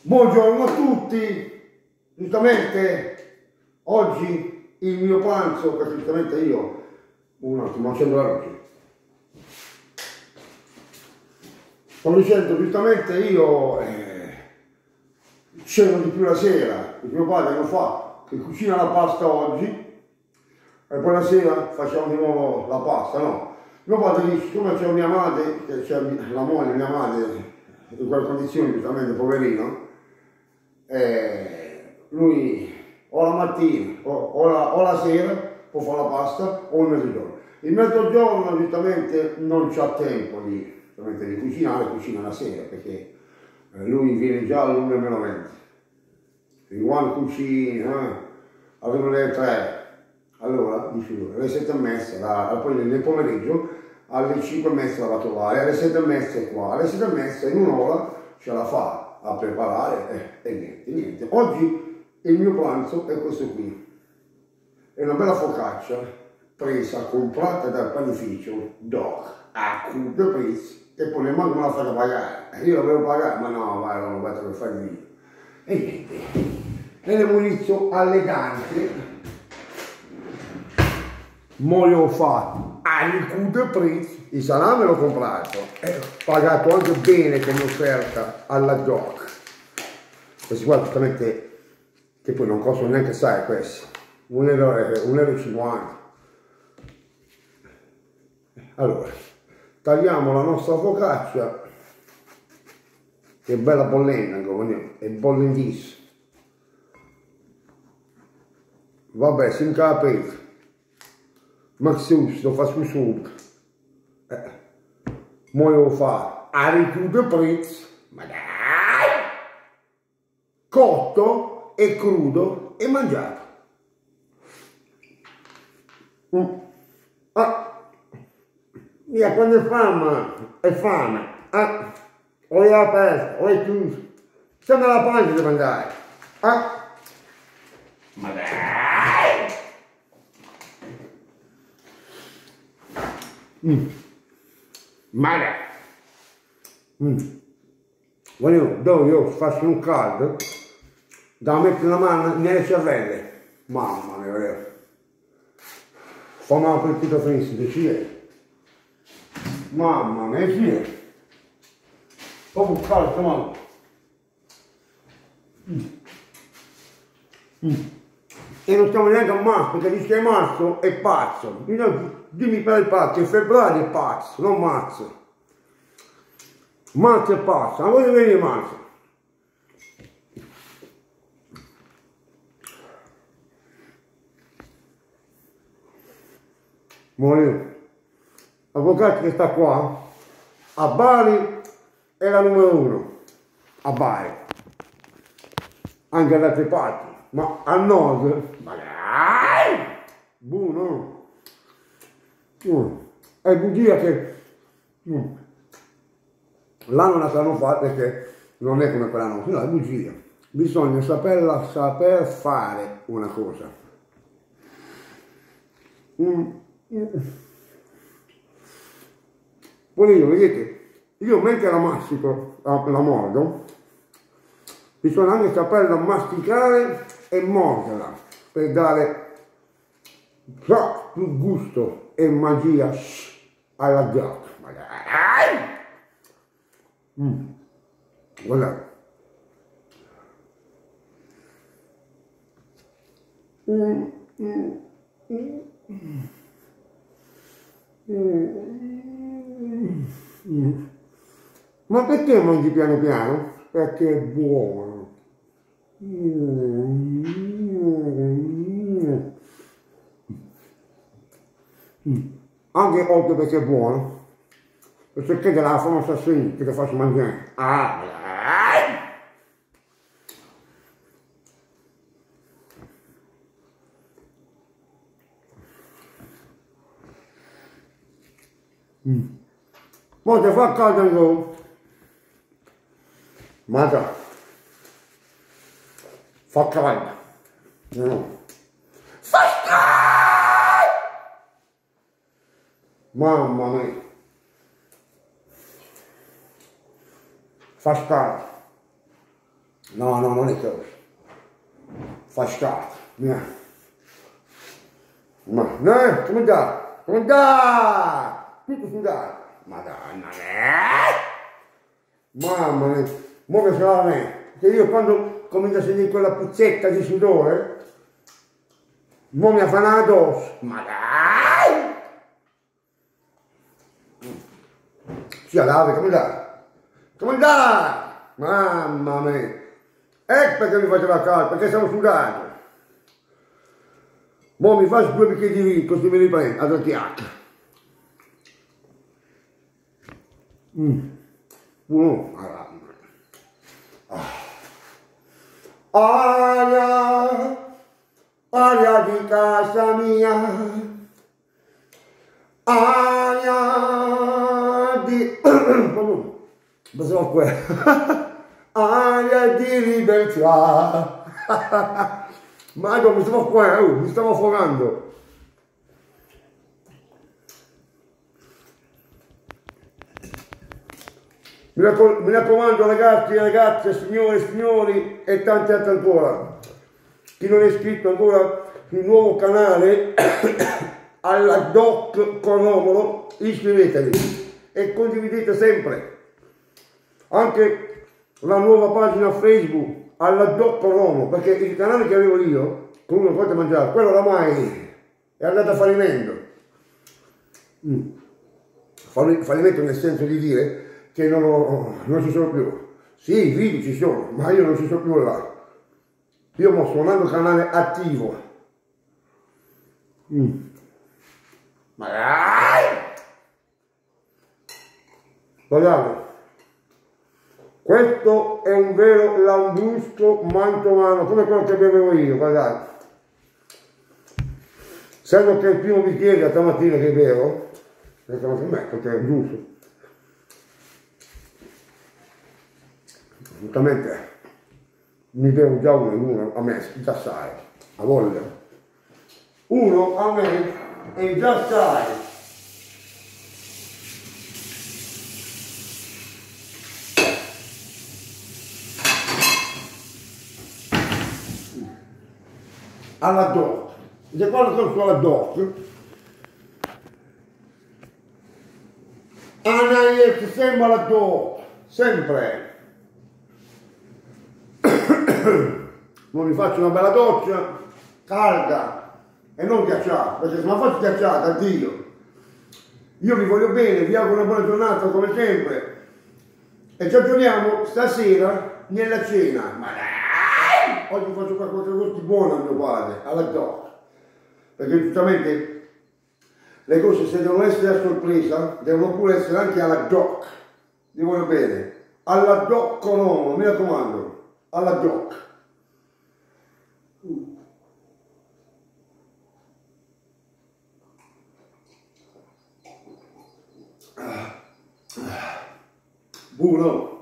Buongiorno a tutti, giustamente oggi il mio pranzo, perché giustamente io, un attimo, accendo la luce. Come dicendo, giustamente io ceno di più la sera, perché mio padre lo fa, che cucina la pasta oggi e poi la sera facciamo di nuovo la pasta, no? Mio padre dice, siccome c'è mia madre, c'è la moglie, mia madre, in quelle condizioni, giustamente, poverino, lui o la mattina o la sera può fare la pasta o il mezzogiorno. Il mezzogiorno giustamente non c'ha tempo di cucinare, cucina la sera perché lui viene già all'1:20. Quando cucina arrivano le 3, allora dice lui, alle 7:30, poi nel pomeriggio alle 5:30 la va a trovare, alle 7:30 è qua, alle 7:30 in un'ora ce la fa a preparare e niente. Oggi il mio pranzo è questo qui, è una bella focaccia presa, comprata dal panificio DOC a Crudo Prezzo e poi neanche me la fate pagare. Io la volevo pagare, ma no, vai, non lo per fare io. E niente, e le munizio elegante, mo le ho fatte al Crudo Prezzo, il salame l'ho comprato, pagato anche bene come offerta alla DOC. Questi qua giustamente, che poi non costano neanche assai questi, 1,50 €. Allora, tagliamo la nostra focaccia, che è bella bollente, è bollentissima. Vabbè, si incapita, ma se lo fa subito. Mo devo fare a Crudo Prezzo, ma dai, cotto e crudo e mangiato. Via, quando è fame, o è aperto, o è chiuso, sempre la pancia deve andare. Ma dai! Ma dai! Voglio, io faccio un caldo da mettere la mano nelle cervelle. Mamma mia, fammi un appetito finissimo, ci mamma mia, ci proprio un caldo, mamma. E non stiamo neanche a marzo, perché dice che marzo è pazzo. Dimmi per il pazzo, il febbraio è pazzo, non marzo. Marzo è pazzo, ma voglio venire marzo. La focaccia che sta qua, a Bari è la numero 1, a Bari, anche da altre parti, ma a nord, magari, buono, è bugia che là non la sanno fare perché non è come quella nostra, no, è bugia, bisogna saper fare una cosa. Poi io, vedete, io mentre la mastico, la mordo, bisogna anche saperla masticare e morderla per dare più gusto e magia alla ghiaccia. Guardate. Ma perché mangi piano piano? Perché è buono. Anche oltre perché è buono. Perché la famosa assassina che ti faccio mangiare. Ma ti fa caldo anche, ma già, fa caldo, no. Fa caldo! Mamma mia, fa caldo, No, no, non è così. Fa schifo. Ma, no, come da? Come da? Tutto sudato. Madonna mamma mia. Mo che sarà a me. Che io quando comincio a sentire quella puzzetta di sudore, mo mi affana addosso. Ma dai! Sia lave, come da? Come da? Mamma mia. Ecco perché mi faceva caldo, perché stavo sudando. Mo mi faccio 2 bicchieri di vino, così mi riprendo, ad occhiacca. Aria, aria di casa mia, aria di... Pensavo a quello. Aria di libertà. Ma no, mi stavo qua, mi stavo affogando. Mi raccomando ragazzi e ragazze, signore e signori e tanti altri ancora. Chi non è iscritto ancora sul nuovo canale alla Doc con Romolo, iscrivetevi e condividete sempre. Anche la nuova pagina Facebook alla Doc con Romolo, perché il canale che avevo io, con uno forte mangiare, quello oramai è andato a fallimento. Fallimento nel senso di dire che non ci sono più. Sì, i video ci sono, ma io non ci sono più là. Io sto suonando il canale attivo. Ma dai! Guardate, questo è un vero lambrusco mantovano, come quello che bevevo io, guardate. Sembra che è il primo bicchiere stamattina che bevo, perché non si mette, perché è giusto. Assolutamente mi bevo già uno a me, già sai, a voglia. Uno a me e già sai. Alla Doc. Se quando sono sulla Doc, Anna sembra la Doc, sempre. Non mi faccio una bella doccia calda e non ghiacciata, perché se la faccio ghiacciata, addio. Io vi voglio bene, vi auguro una buona giornata come sempre e ci aggiorniamo stasera nella cena. Ma dai! Oggi faccio qualcosa di buono a mio padre, alla Doc, perché giustamente le cose se devono essere a sorpresa devono pure essere anche alla Doc. Vi voglio bene, alla Doc con uomo, mi raccomando, alla Doc. Buono!